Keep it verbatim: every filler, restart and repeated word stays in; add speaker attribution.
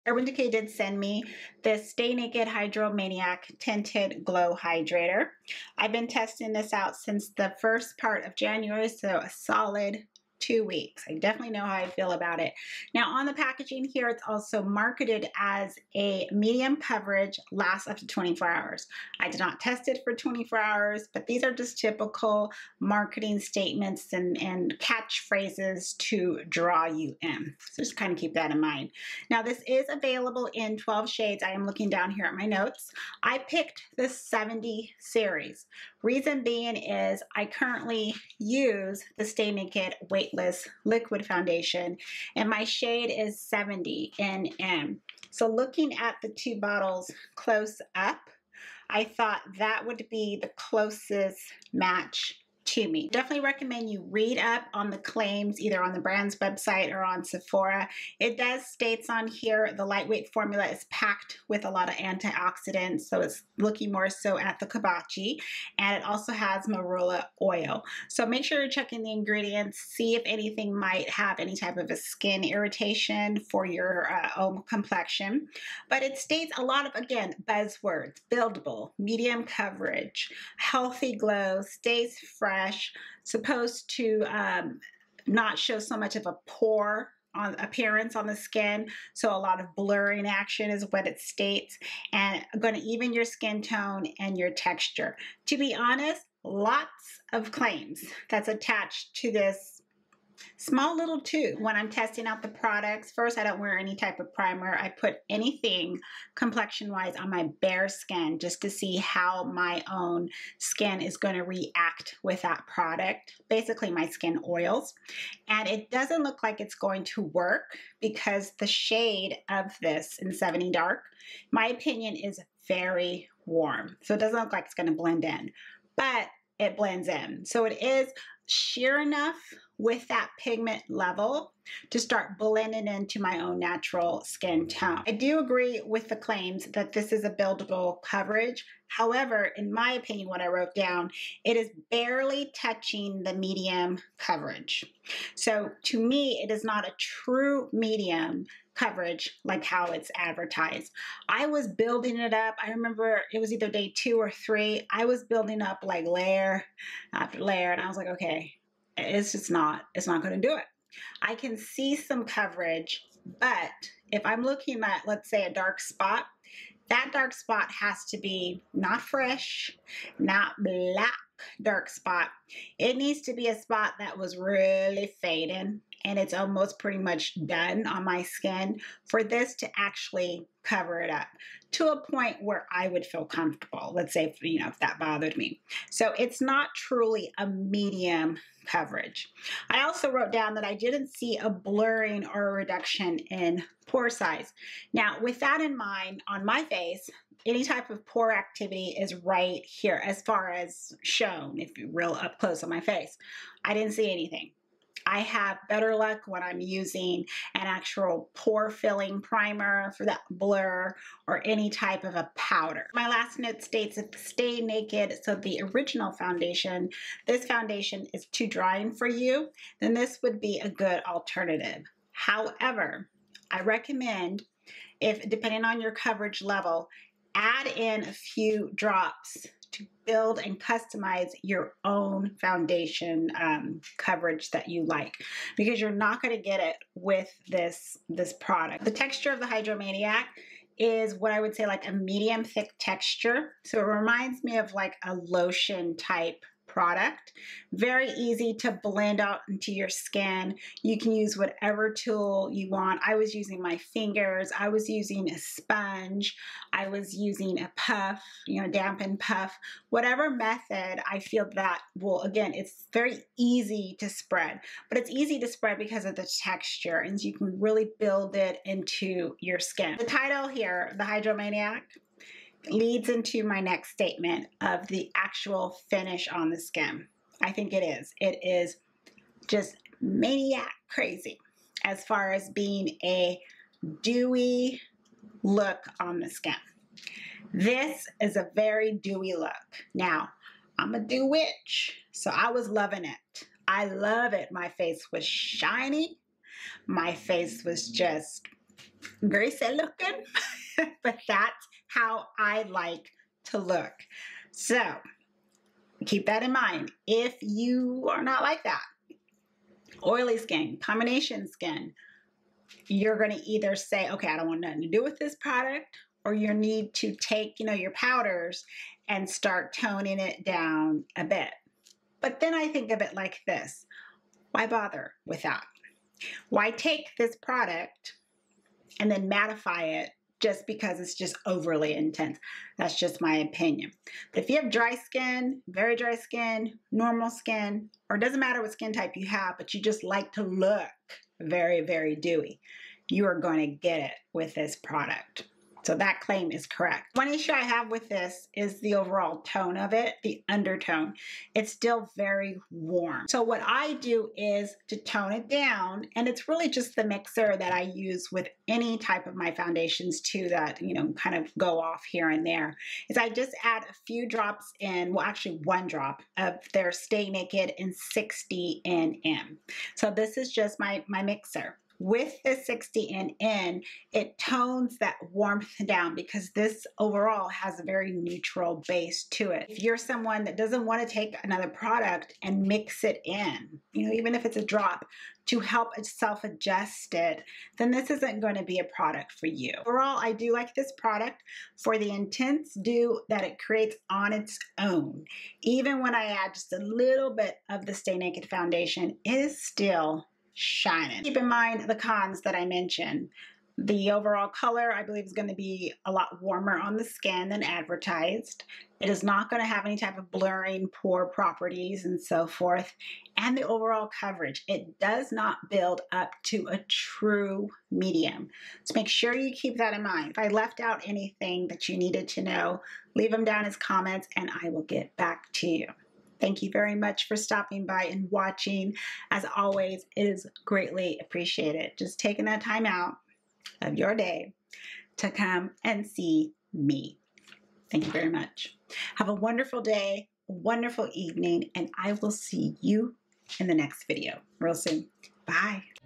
Speaker 1: Urban Decay did send me this Stay Naked Hydromaniac Tinted Glow Hydrator. I've been testing this out since the first part of January, so a solid two weeks. I definitely know how I feel about it. Now on the packaging here, it's also marketed as a medium coverage, lasts up to twenty-four hours. I did not test it for twenty-four hours, but these are just typical marketing statements and, and catchphrases to draw you in. So just kind of keep that in mind. Now this is available in twelve shades. I am looking down here at my notes. I picked the seventy series. Reason being is I currently use the Stay Naked Weightless Liquid Foundation and my shade is seventy N M. So looking at the two bottles close up, I thought that would be the closest match to me. Definitely recommend you read up on the claims either on the brand's website or on Sephora. It does states on here the lightweight formula is packed with a lot of antioxidants, so it's looking more so at the kabachi, and it also has marula oil. So make sure you're checking the ingredients, see if anything might have any type of a skin irritation for your uh, own complexion. But it states a lot of, again, buzzwords: buildable, medium coverage, healthy glow, stays fresh, supposed to um, not show so much of a pore on appearance on the skin, so a lot of blurring action is what it states, and going to even your skin tone and your texture. To be honest, lots of claims that's attached to this small little tube. When I'm testing out the products, first, I don't wear any type of primer. I put anything complexion wise on my bare skin just to see how my own skin is going to react with that product. Basically my skin oils, and it doesn't look like it's going to work because the shade of this in seventy Dark, my opinion, is very warm, so it doesn't look like it's going to blend in, but it blends in. So it is sheer enough with that pigment level to start blending into my own natural skin tone. I do agree with the claims that this is a buildable coverage. However, in my opinion, what I wrote down, it is barely touching the medium coverage. So to me, it is not a true medium coverage like how it's advertised. I was building it up. I remember it was either day two or three. I was building up like layer after layer, and I was like, okay, it's just not, it's not going to do it. I can see some coverage, but if I'm looking at, let's say, a dark spot, that dark spot has to be not fresh, not black dark spot. It needs to be a spot that was really fading and it's almost pretty much done on my skin for this to actually cover it up to a point where I would feel comfortable. Let's say, if, you know, if that bothered me. So it's not truly a medium coverage. I also wrote down that I didn't see a blurring or a reduction in pore size. Now, with that in mind, on my face, any type of pore activity is right here as far as shown, if you're real up close on my face. I didn't see anything. I have better luck when I'm using an actual pore filling primer for that blur or any type of a powder. My last note states that Stay Naked, so the original foundation, this foundation is too drying for you, then this would be a good alternative. However, I recommend, if depending on your coverage level, add in a few drops to build and customize your own foundation um, coverage that you like, because you're not going to get it with this, this product. The texture of the Hydromaniac is what I would say like a medium thick texture. So it reminds me of like a lotion type product. Very easy to blend out into your skin. You can use whatever tool you want. I was using my fingers. I was using a sponge. I was using a puff, you know, dampen puff. Whatever method I feel that will, again, it's very easy to spread, but it's easy to spread because of the texture, and you can really build it into your skin. The title here, the Hydromaniac, leads into my next statement of the actual finish on the skin. I think it is. It is just maniac crazy as far as being a dewy look on the skin. This is a very dewy look. Now, I'm a dew witch, so I was loving it. I love it. My face was shiny. My face was just greasy looking, but that's how I like to look. So keep that in mind. If you are not like that, oily skin, combination skin, you're going to either say, okay, I don't want nothing to do with this product, or you need to take, you know, your powders and start toning it down a bit. But then I think of it like this. Why bother with that? Why take this product and then mattify it just because it's just overly intense? That's just my opinion. But if you have dry skin, very dry skin, normal skin, or it doesn't matter what skin type you have, but you just like to look very, very dewy, you are going to get it with this product. So that claim is correct. One issue I have with this is the overall tone of it, the undertone. It's still very warm. So what I do is to tone it down, and it's really just the mixer that I use with any type of my foundations too that, you know, kind of go off here and there, is I just add a few drops in, well actually one drop of their Stay Naked in sixty N M. So this is just my, my mixer. With the sixty N M, it tones that warmth down because this overall has a very neutral base to it. If you're someone that doesn't want to take another product and mix it in, you know, even if it's a drop, to help self-adjust it, then this isn't going to be a product for you. Overall, I do like this product for the intense dew that it creates on its own. Even when I add just a little bit of the Stay Naked foundation, it is still shining. Keep in mind the cons that I mentioned. The overall color, I believe, is going to be a lot warmer on the skin than advertised. It is not going to have any type of blurring, pore properties, and so forth. And the overall coverage, it does not build up to a true medium. So make sure you keep that in mind. If I left out anything that you needed to know, leave them down as comments and I will get back to you. Thank you very much for stopping by and watching. As always, it is greatly appreciated. Just taking that time out of your day to come and see me. Thank you very much. Have a wonderful day, a wonderful evening, and I will see you in the next video real soon. Bye.